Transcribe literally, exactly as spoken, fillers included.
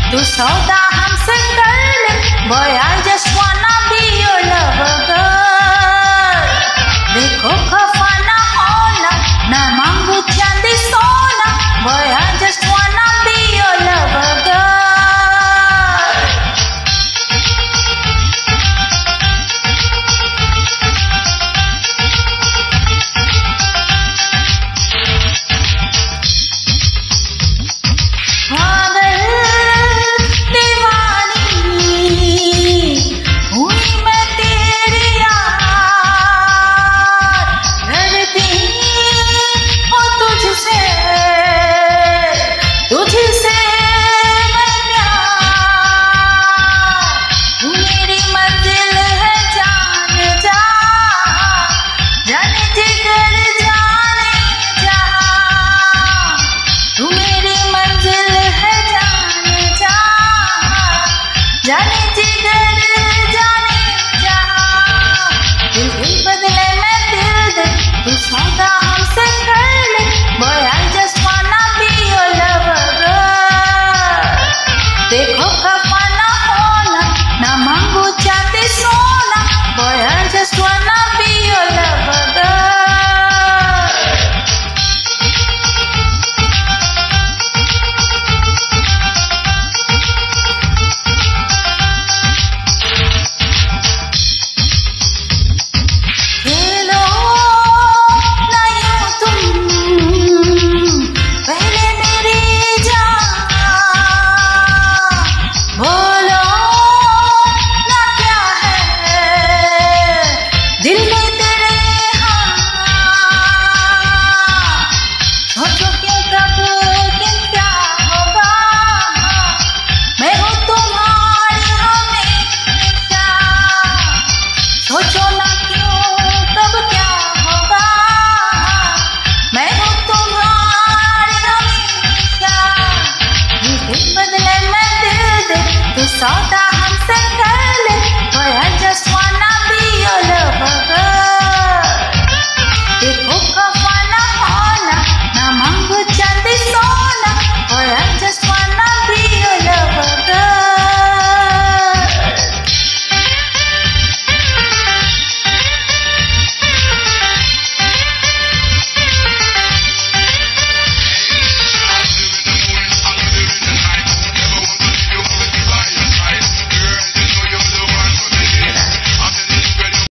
तू सौदा हमसे कर ले, boy I just wanna be your lover girl. देखो खफा ना होना, ना मांगू चांदी सोना, boy I just wanna be your lover girl. जाने जिगर जाने जहां, दिल दिल बदले में दिल दे, तू सौदा हमसे कर ले, boy I just wanna be your lover girl. देखो खफा ना होना, ना मांगू चांदी सोना, boy I just wanna be your lover girl. बदले में दिल दे, तू सौदा